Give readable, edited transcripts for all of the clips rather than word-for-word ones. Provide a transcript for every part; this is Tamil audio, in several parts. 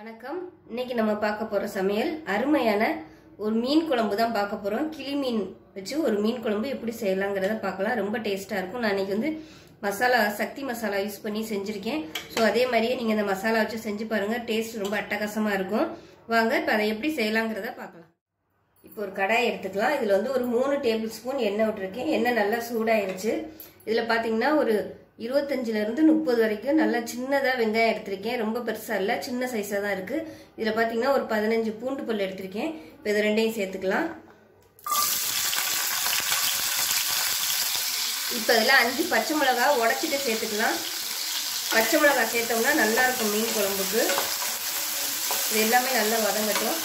வணக்கம். இன்னைக்கு நம்ம பார்க்க போற சமையல் அருமையான ஒரு மீன் குழம்பு தான் பார்க்க போறோம். கிளி மீன் வச்சு ஒரு மீன் குழம்பு எப்படி செய்யலாங்கிறத பார்க்கலாம். ரொம்ப டேஸ்டா இருக்கும். நான் இன்னைக்கு மசாலா சக்தி மசாலா யூஸ் பண்ணி செஞ்சிருக்கேன். ஸோ அதே மாதிரியே நீங்க இந்த மசாலா வச்சு செஞ்சு பாருங்க. டேஸ்ட் ரொம்ப அட்டகாசமா இருக்கும். வாங்க இப்போ அதை எப்படி செய்யலாங்கிறத பார்க்கலாம். இப்போ ஒரு கடாய் எடுத்துக்கலாம். இதுல ஒரு 3 டேபிள் ஸ்பூன் எண்ணெய் விட்டுருக்கேன். எண்ணெய் நல்லா சூடாயிருச்சு. இதுல பாத்தீங்கன்னா ஒரு 25ல இருந்து 30 வரைக்கும் நல்லா சின்னதா வெங்காயம் எடுத்திருக்கேன். ரொம்ப பெருசா இல்ல, சின்ன சைஸா தான் இருக்கு. இதுல பாத்தீங்கன்னா ஒரு 15 பூண்டு பல் எடுத்திருக்கேன். இப்போ இது ரெண்டையும் சேர்த்துக்கலாம். இப்போ இதுல 5 பச்சை மிளகாய் உடைச்சிட்டு சேர்த்துக்கலாம். பச்சை மிளகாய் சேர்த்தோம்னா நல்லா இருக்கும் மீன் குழம்புக்கு. இது எல்லாமே நல்லா வதங்கட்டும்.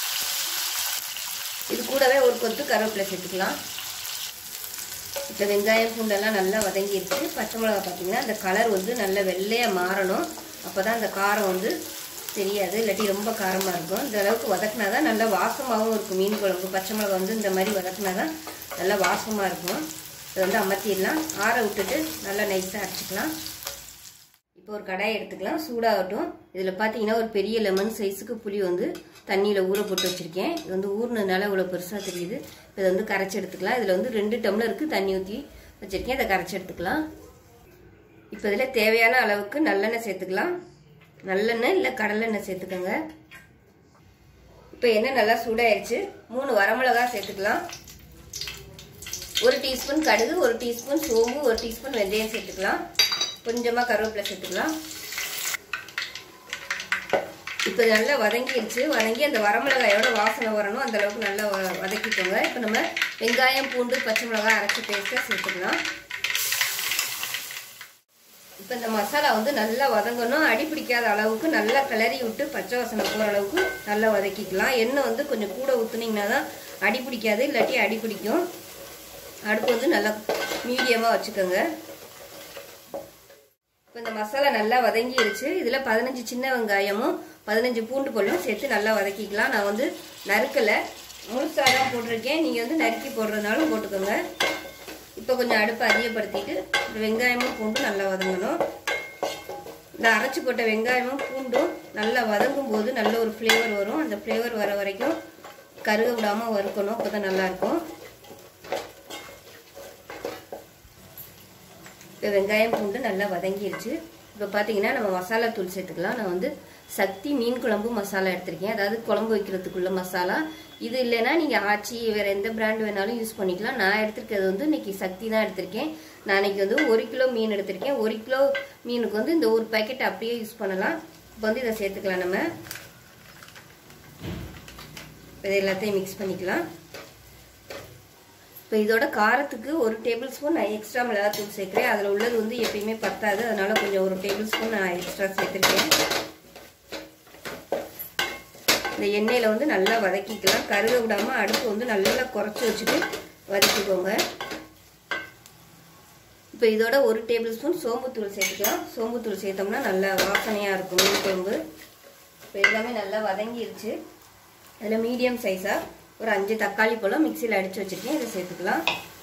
இது கூடவே ஒரு கொத்து கருவேப்பிலை சேர்த்துக்கலாம். இப்போ வெங்காயம் பூண்டெல்லாம் நல்லா வதங்கிடுச்சு. பச்சை மிளகா பார்த்தீங்கன்னா அந்த கலர் நல்ல வெள்ளையாக மாறணும். அப்போ தான் அந்த காரம் தெரியாது, இல்லாட்டி ரொம்ப காரமாக இருக்கும். இந்த அளவுக்கு வதக்கினா தான் நல்லா வாசமாகவும் இருக்கும் மீன் குழம்பு. பச்சை மிளகா இந்த மாதிரி வதக்கினா தான் நல்லா வாசமாக இருக்கும். இதை அமர்த்திடலாம். ஆற விட்டுட்டு நல்லா நைஸாக அரைச்சிக்கலாம். இப்போ ஒரு கடாயை எடுத்துக்கலாம். சூடாகட்டும். இதில் பார்த்தீங்கன்னா ஒரு பெரிய லெமன் சைஸுக்கு புளி தண்ணியில் ஊற போட்டு வச்சுருக்கேன். இது ஊறினதுனால இவ்வளோ பெருசாக தெரியுது. இதை கரைச்சி எடுத்துக்கலாம். இதில் 2 டம்ளருக்கு தண்ணி ஊற்றி வச்சுருக்கேன். இதை கரைச்சி எடுத்துக்கலாம். இப்போ இதில் தேவையான அளவுக்கு நல்லெண்ணெய் சேர்த்துக்கலாம். நல்லெண்ணெய் இல்லை கடலெண்ணெய் சேர்த்துக்கோங்க. இப்போ எண்ணெய் நல்லா சூடாயிருச்சு. 3 வரமிளகா சேர்த்துக்கலாம். 1 டீஸ்பூன் கடுகு, 1 டீஸ்பூன் சோம்பு, 1 டீஸ்பூன் வெந்தயம் சேர்த்துக்கலாம். கொஞ்சமாக கருவேப்பிலை சேர்த்துக்கலாம். இப்போ நல்லா வதங்கிடுச்சு. வதங்கி அந்த வரமிளகாயோட வாசனை வரணும். அந்த அளவுக்கு நல்லா வதக்கிக்கோங்க. இப்போ நம்ம வெங்காயம் பூண்டு பச்சை மிளகாய் அரைச்சி பேஸ்ட்டாக சேர்த்துக்கலாம். இப்போ இந்த மசாலா நல்லா வதங்கணும். அடி பிடிக்காத அளவுக்கு நல்லா கிளறி விட்டு பச்சை வாசனை போகிற அளவுக்கு நல்லா வதக்கிக்கலாம். எண்ணெய் கொஞ்சம் கூட ஊற்றுனீங்கன்னா தான் அடி பிடிக்காது, இல்லாட்டி அடி பிடிக்கும். அடுப்பு நல்லா மீடியமாக வச்சுக்கோங்க. இப்போ இந்த மசாலா நல்லா வதங்கிடுச்சு. இதில் 15 சின்ன வெங்காயமும் 15 பூண்டு பல்லும் சேர்த்து நல்லா வதக்கிக்கலாம். நான் நறுக்கலை, முழுசாக தான் போட்டிருக்கேன். நீங்கள் நறுக்கி போடுறதுனாலும் போட்டுக்கோங்க. இப்போ கொஞ்சம் அடுப்பை அதிகப்படுத்திட்டு வெங்காயமும் பூண்டும் நல்லா வதங்கணும். இந்த அரைச்சி போட்ட வெங்காயமும் பூண்டும் நல்லா வதங்கும் போது நல்ல ஒரு ஃப்ளேவர் வரும். அந்த ஃப்ளேவர் வர வரைக்கும் கருக விடாமல் வறுக்கணும். அப்போ தான் நல்லாயிருக்கும். இப்போ வெங்காயம் பூண்டு நல்லா வதங்கிடுச்சு. இப்போ பார்த்தீங்கன்னா நம்ம மசாலா தூள் சேர்த்துக்கலாம். நான் சக்தி மீன் குழம்பு மசாலா எடுத்திருக்கேன். அதாவது குழம்பு வைக்கிறதுக்குள்ள மசாலா. இது இல்லைன்னா நீங்கள் ஆச்சி வேறு எந்த பிராண்ட் வேணாலும் யூஸ் பண்ணிக்கலாம். நான் எடுத்திருக்கிறது இன்னைக்கு சக்தி தான் எடுத்திருக்கேன். நான் இன்னைக்கு 1 கிலோ மீன் எடுத்திருக்கேன். 1 கிலோ மீனுக்கு இந்த ஒரு பேக்கெட் அப்படியே யூஸ் பண்ணலாம். இப்போ இதை சேர்த்துக்கலாம். நம்ம இது எல்லாத்தையும் மிக்ஸ் பண்ணிக்கலாம். இப்போ இதோட காரத்துக்கு 1 டேபிள் ஸ்பூன் நான் எக்ஸ்ட்ரா மிளகாத்தூள் சேர்க்குறேன். அதில் உள்ளது எப்பயுமே பத்தாது. அதனால கொஞ்சம் 1 டேபிள் ஸ்பூன் நான் எக்ஸ்ட்ரா சேர்த்துருக்கேன். இந்த எண்ணெயில் நல்லா வதக்கிக்கலாம். கருக விடாமல் அடுப்பு நல்லா குறைச்சி வச்சுட்டு வதக்கிக்கோங்க. இப்போ இதோட 1 டேபிள் ஸ்பூன் சோம்புத்தூள் சேர்த்துக்கலாம். சோம்புத்தூள் சேர்த்தோம்னா நல்லா வாசனையாக இருக்கும் மீன் குழம்பு. இப்போ எல்லாமே நல்லா வதங்கிருச்சு. அதில் மீடியம் சைஸாக ஒரு 5 தக்காளி பழம் மிக்சியில் அடித்து வச்சுருக்கேன். இதை சேர்த்துக்கலாம்.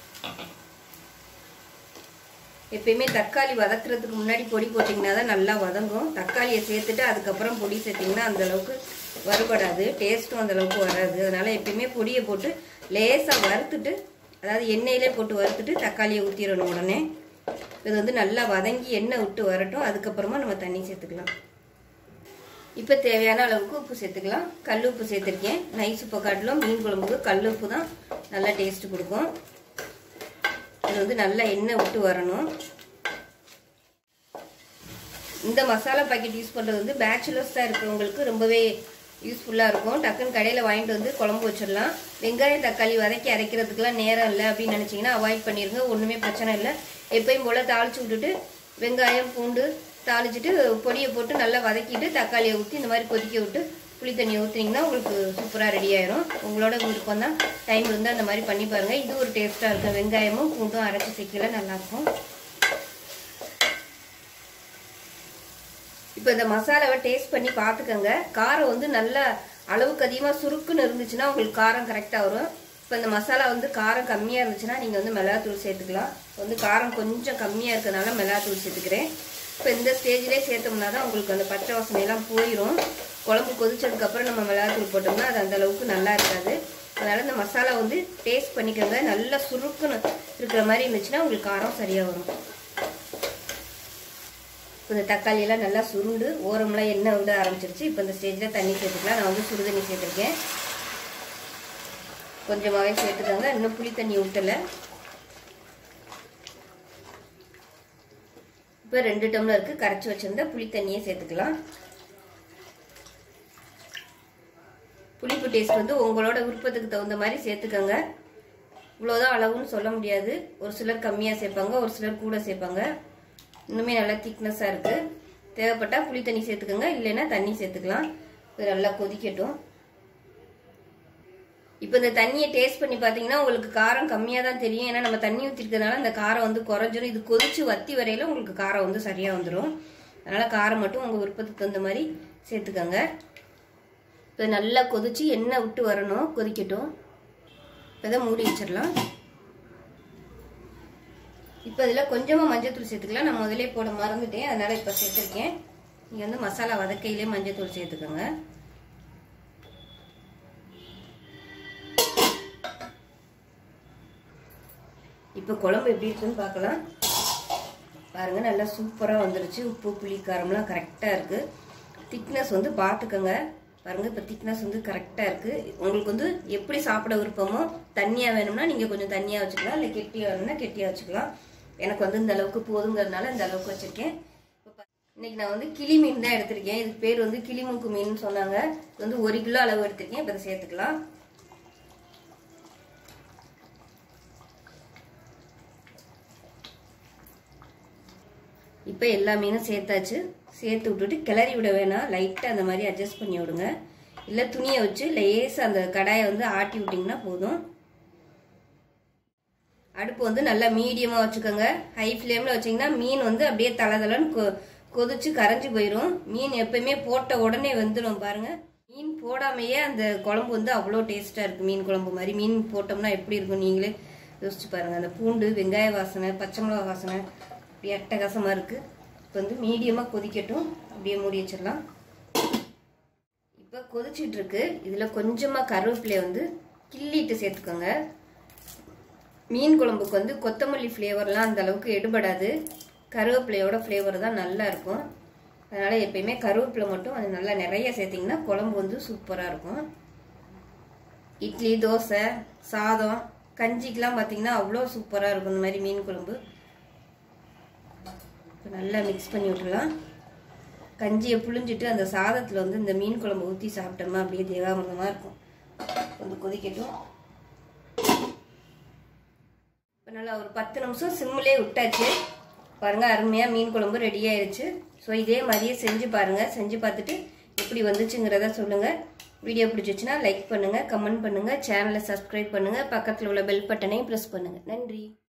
எப்பயுமே தக்காளி வதக்குறதுக்கு முன்னாடி பொடி போட்டிங்கன்னா தான் நல்லா வதங்கும். தக்காளியை சேர்த்துட்டு அதுக்கப்புறம் பொடி சேர்த்திங்கன்னா அந்தளவுக்கு வறுபடாது, டேஸ்ட்டும் அந்தளவுக்கு வராது. அதனால் எப்பயுமே பொடியை போட்டு லேசாக வறுத்துட்டு, அதாவது எண்ணெயிலே போட்டு வறுத்துட்டு தக்காளியை ஊற்றிடணும் உடனே. இது நல்லா வதங்கி எண்ணெய் விட்டு வரட்டும். அதுக்கப்புறமா நம்ம தண்ணி சேர்த்துக்கலாம். இப்போ தேவையான அளவுக்கு உப்பு சேர்த்துக்கலாம். கல் உப்பு சேர்த்துருக்கேன். நைஸ் உப்பை காட்டிலும் மீன் குழம்புக்கு கல் உப்பு தான் நல்லா டேஸ்ட் கொடுக்கும். இது நல்லா எண்ணெய் விட்டு வரணும். இந்த மசாலா பாக்கெட் யூஸ் பண்ணுறது பேச்சுலர்ஸ் தான் இருக்கிறவங்களுக்கு ரொம்பவே யூஸ்ஃபுல்லாக இருக்கும். டக்குன்னு கடையில் வாங்கிட்டு குழம்பு வச்சிடலாம். வெங்காயம் தக்காளி வதக்கி அரைக்கிறதுக்கெலாம் நேரம் இல்லை அப்படின்னு நினச்சிங்கன்னா அவாய்ட் பண்ணிடுங்க. ஒன்றுமே பிரச்சனை இல்லை. எப்பயும் போல் தாளித்து விட்டுட்டு வெங்காயம் பூண்டு தாளிச்சிட்டு பொடியை போட்டு நல்லா வதக்கிட்டு தக்காளியை ஊற்றி இந்த மாதிரி கொதிக்க விட்டு புளி தண்ணியை ஊற்றினீங்கன்னா உங்களுக்கு சூப்பராக ரெடி ஆயிரும். உங்களோட விருப்பம் தான். டைம் இருந்தால் அந்த மாதிரி பண்ணி பாருங்கள். இது ஒரு டேஸ்ட்டாக இருக்கும். வெங்காயமும் பூண்டும் அரைச்சி சேர்க்கல நல்லாயிருக்கும். இப்போ இந்த மசாலாவை டேஸ்ட் பண்ணி பார்த்துக்கோங்க. காரம் நல்லா அளவுக்கு அதிகமாக சுருக்குன்னு இருந்துச்சுன்னா உங்களுக்கு காரம் கரெக்டாக வரும். இப்போ இந்த மசாலா காரம் கம்மியாக இருந்துச்சுன்னா நீங்கள் மிளகாத்தூள் சேர்த்துக்கலாம். காரம் கொஞ்சம் கம்மியாக இருக்கிறதுனால மிளகாத்தூள் சேர்த்துக்கிறேன். இப்போ இந்த ஸ்டேஜ்லேயே சேர்த்தோம்னா தான் உங்களுக்கு அந்த பச்சை வாசனையெல்லாம் போயிடும். குழம்பு கொதிச்சதுக்கப்புறம் நம்ம மிளகாத்தூள் போட்டோம்னா அது அந்த அளவுக்கு நல்லா இருக்காது. அதனால் இந்த மசாலா வந்து டேஸ்ட் பண்ணிக்கோங்க. நல்லா சுருக்குன்னு இருக்கிற மாதிரி இருந்துச்சுன்னா உங்களுக்கு காரம் சரியாக வரும். இப்போ இந்த தக்காளியெல்லாம் நல்லா சுருண்டு ஓரம்லாம் எண்ணெய் விட ஆரம்பிச்சிருச்சு. இப்போ இந்த ஸ்டேஜில் தண்ணி சேர்த்துக்கலாம். நான் வந்து சுடு தண்ணி சேர்த்துருக்கேன். கொஞ்சமாகவே சேர்த்துக்கோங்க. இன்னும் புளி தண்ணி ஊற்றலை. இப்போ 2 டம்ளருக்கு கரைச்சி வச்சுருந்தா புளி தண்ணியே சேர்த்துக்கலாம். புளிப்பு டேஸ்ட் வந்து உங்களோட விருப்பத்துக்கு தகுந்த மாதிரி சேர்த்துக்கோங்க. இவ்வளோதான் அளவுன்னு சொல்ல முடியாது. ஒரு சிலர் கம்மியாக சேர்ப்பாங்க, ஒரு சிலர் கூட சேர்ப்பாங்க. இன்னுமே நல்லா திக்னஸாக இருக்குது. தேவைப்பட்டால் புளி தண்ணி சேர்த்துக்கோங்க, இல்லைன்னா தண்ணி சேர்த்துக்கலாம். இது நல்லா கொதிக்கட்டும். இப்போ இந்த தண்ணியை டேஸ்ட் பண்ணி பார்த்தீங்கன்னா உங்களுக்கு காரம் கம்மியாக தான் தெரியும். ஏன்னா நம்ம தண்ணி ஊற்றிருக்கிறதுனால அந்த காரம் வந்து குறைஞ்சிடும். இது கொதிச்சு வத்தி வரையில உங்களுக்கு காரம் வந்து சரியாக வந்துடும். அதனால் காரம் மட்டும் உங்கள் விருப்பத்துக்கு தகுந்த மாதிரி சேர்த்துக்கோங்க. இப்போ நல்லா கொதிச்சு எண்ணெய் விட்டு வரணும். கொதிக்கட்டும். இப்போ இதை மூடி வச்சிடலாம். இப்போ இதில் கொஞ்சமாக மஞ்சத்தூள் சேர்த்துக்கலாம். நான் முதலே போட மறந்துட்டேன், அதனால் இப்போ சேர்த்துருக்கேன். நீங்கள் வந்து மசாலா வதக்கையிலே மஞ்சத்தூள் சேர்த்துக்கோங்க. இப்போ குழம்பு எப்படி இருக்குன்னு பார்க்கலாம். பாருங்கள், நல்லா சூப்பராக வந்துருச்சு. உப்பு புளி காரம்லாம் கரெக்டாக இருக்குது. திக்னஸ் வந்து பார்த்துக்கோங்க. பாருங்கள், இப்போ திக்னஸ் வந்து கரெக்டாக இருக்குது. உங்களுக்கு வந்து எப்படி சாப்பிட விருப்பமோ, தண்ணியாக வேணும்னா நீங்கள் கொஞ்சம் தண்ணியாக வச்சுக்கலாம், இல்லை கெட்டியாக வேணும்னா கெட்டியாக வச்சுக்கலாம். எனக்கு வந்து இந்த அளவுக்கு போதுங்கிறதுனால இந்த அளவுக்கு வச்சுருக்கேன். இன்னைக்கு நான் வந்து கிளி மீன் தான் எடுத்திருக்கேன். இதுக்கு பேர் வந்து கிளிமூக்கு மீன் சொன்னாங்க. இது வந்து 1 கிலோ அளவு எடுத்திருக்கேன். இப்போ இதை சேர்த்துக்கலாம். இப்போ எல்லா மீனும் சேர்த்தாச்சு. சேர்த்து விட்டுட்டு கிளறி விட வேணாம், லைட்டாக அந்த மாதிரி அட்ஜஸ்ட் பண்ணி விடுங்க. இல்லை துணியை வச்சு லேசாக அந்த கடாயை வந்து ஆட்டி விட்டிங்கன்னா போதும். அடுப்பு வந்து நல்லா மீடியமாக வச்சுக்கோங்க. ஹை ஃப்ளேமில் வச்சிங்கன்னா மீன் வந்து அப்படியே தளதளன்னு கொதிச்சு கரைஞ்சி போயிடும். மீன் எப்பயுமே போட்ட உடனே வெந்துடும். பாருங்கள், மீன் போடாமையே அந்த குழம்பு வந்து அவ்வளோ டேஸ்ட்டாக இருக்குது. மீன் குழம்பு மாதிரி மீன் போட்டோம்னா எப்படி இருக்கும் நீங்களே யோசிச்சு பாருங்கள். அந்த பூண்டு வெங்காய வாசனை, பச்சை மிளகா வாசனை அப்படியே அட்டகாசமாக இருக்குது. இப்போ வந்து மீடியமாக கொதிக்கட்டும். அப்படியே மூடி வச்சிடலாம். இப்போ கொதிச்சிட்ருக்கு. இதில் கொஞ்சமாக கருவேப்பிலையை வந்து கிள்ளிட்டு சேர்த்துக்கோங்க. மீன் குழம்புக்கு வந்து கொத்தமல்லி ஃப்ளேவர்லாம் அந்த அளவுக்கு எடுபடாது. கருவேப்பிலையோட ஃப்ளேவர் தான் நல்லா இருக்கும். அதனால் எப்பயுமே கருவேப்பிலை மட்டும் அது நல்லா நிறைய சேர்த்திங்கன்னா குழம்பு வந்து சூப்பராக இருக்கும். இட்லி, தோசை, சாதம், கஞ்சிக்கெலாம் பார்த்திங்கன்னா அவ்வளோ சூப்பராக இருக்கும் இந்த மாதிரி மீன் குழம்பு. இப்போ நல்லா மிக்ஸ் பண்ணி விட்டுலாம். கஞ்சியை புழிஞ்சிட்டு அந்த சாதத்தில் வந்து இந்த மீன் குழம்பு ஊற்றி சாப்பிட்டோம்னா அப்படியே தேவாமிரதமாக இருக்கும். கொஞ்சம் கொதிக்கட்டும். இப்போ நல்லா ஒரு 10 நிமிஷம் சிம்மிலே விட்டாச்சு. பாருங்கள், அருமையாக மீன் குழம்பு ரெடி ஆயிடுச்சு. ஸோ இதே மாதிரியே செஞ்சு பாருங்கள். செஞ்சு பார்த்துட்டு எப்படி வந்துச்சுங்கிறத சொல்லுங்கள். வீடியோ பிடிச்சிச்சுன்னா லைக் பண்ணுங்கள், கமெண்ட் பண்ணுங்கள், சேனலை சப்ஸ்கிரைப் பண்ணுங்கள், பக்கத்தில் உள்ள பெல் பட்டனையும் ப்ரெஸ் பண்ணுங்கள். நன்றி.